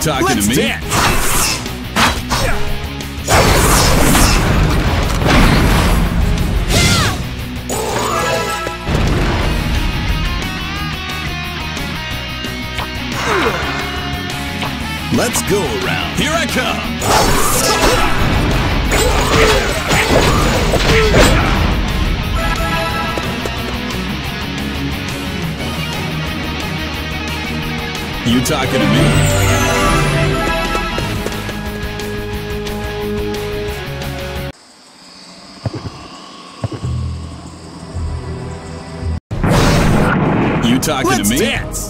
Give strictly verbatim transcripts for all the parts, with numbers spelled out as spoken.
talking Let's to me? Dance. Let's go around. Here I come. You talking to me? You talking Let's to me? Dance.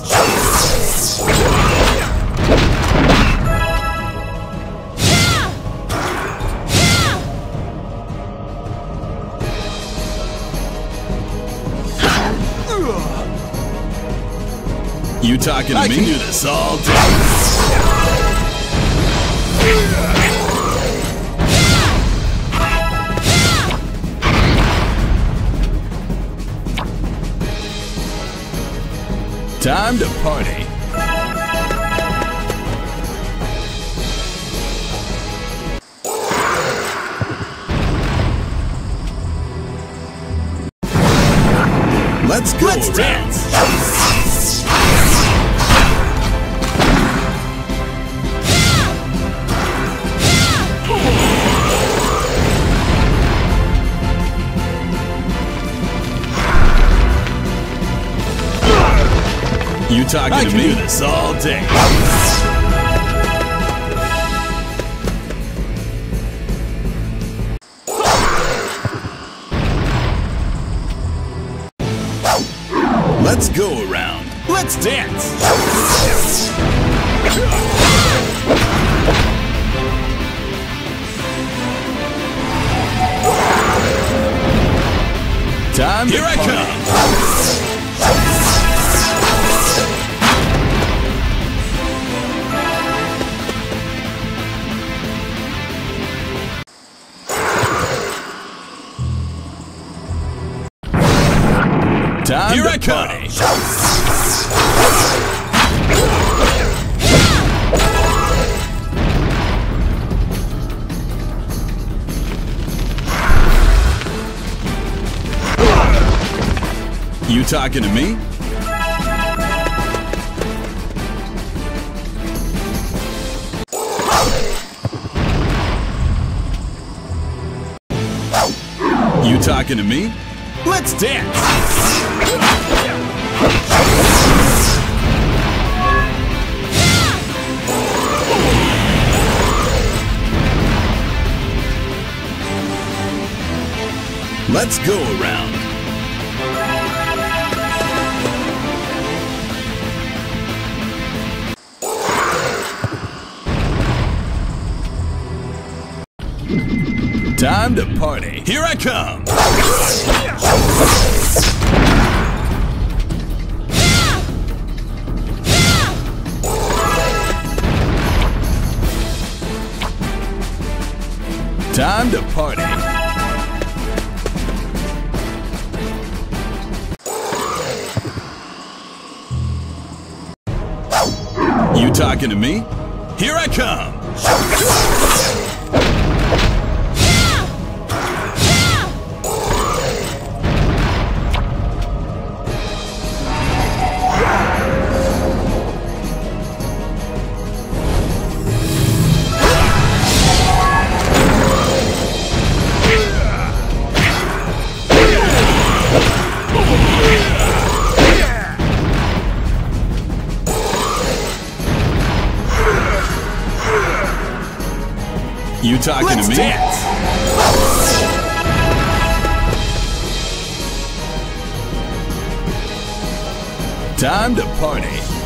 You talking to I me? can do this all day. Time to party. Let's go Let's around. dance. You talking I to can me? do this all day. Let's go around. Let's dance. Time Here to I party. come. Time Here to I party. come. You talking to me? You talking to me? Let's dance. Let's go around. Time to party. Here I come. Time to party. You talking to me? Here I come. You talking Let's to me? dance. Time to party.